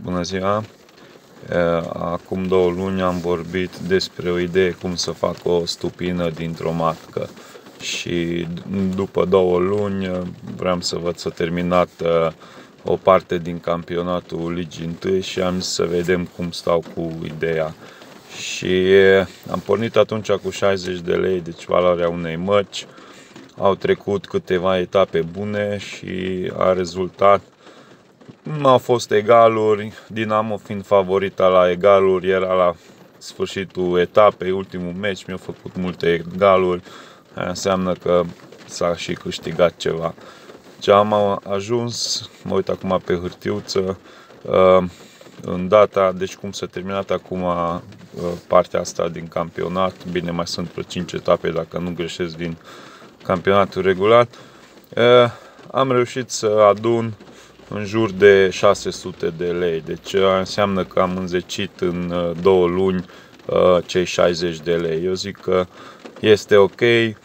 bună ziua! Acum 2 luni am vorbit despre o idee cum să fac o stupină dintr-o matcă. Și după 2 luni vreau să văd să terminat o parte din campionatul Ligii 1 și am zis să vedem cum stau cu ideea. Și am pornit atunci cu 60 de lei, deci valoarea unei măci. Au trecut câteva etape bune și a rezultat. Nu au fost egaluri, Dinamo fiind favorita la egaluri, era la sfârșitul etapei, ultimul meci, mi-au făcut multe egaluri, aia înseamnă că s-a și câștigat ceva. Ce am ajuns, mă uit acum pe hârtiuță, în data, deci cum s-a terminat acum partea asta din campionat, bine, mai sunt vreo 5 etape dacă nu greșesc din campionatul regulat, am reușit să adun în jur de 600 de lei, deci înseamnă că am înzecit în 2 luni cei 60 de lei. Eu zic că este ok,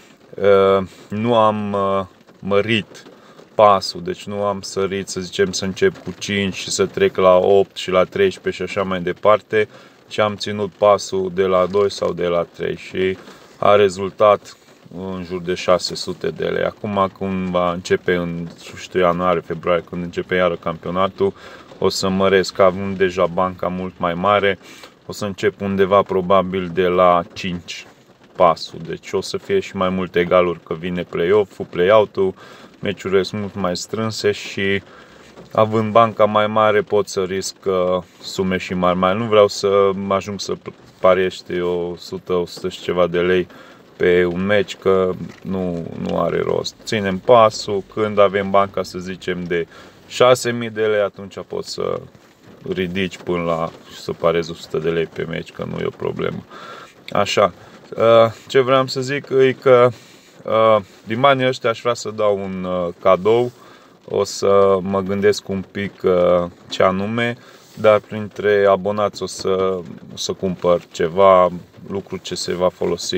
nu am mărit pasul, deci nu am sărit, să zicem, să încep cu 5 și să trec la 8 și la 13 și așa mai departe, ci am ținut pasul de la 2 sau de la 3 și a rezultat în jur de 600 de lei. Acum când va începe în ianuarie, februarie, când începe iară campionatul, o să măresc, având deja banca mult mai mare, o să încep undeva probabil de la 5 pasul. Deci o să fie și mai multe egaluri, că vine play-off-ul, play-out-ul, meciurile sunt mult mai strânse și având banca mai mare pot să risc sume și mari. Nu vreau să ajung să pariește 100 și ceva de lei pe un meci, că nu are rost. Ținem pasul, când avem banca, să zicem, de 6.000 de lei, atunci poți să ridici până la și să parezi 100 de lei pe meci, că nu e o problemă. Așa, ce vreau să zic e că din banii ăștia aș vrea să dau un cadou. O să mă gândesc un pic ce anume, dar printre abonați o să cumpăr ceva, lucru ce se va folosi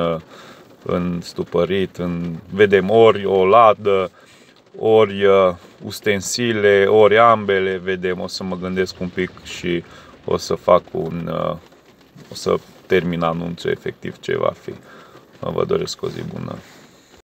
în stupărit, vedem, ori o ladă, ori ustensile, ori ambele, vedem, o să mă gândesc un pic și o să fac o să termin anunțul efectiv ce va fi. Vă doresc o zi bună!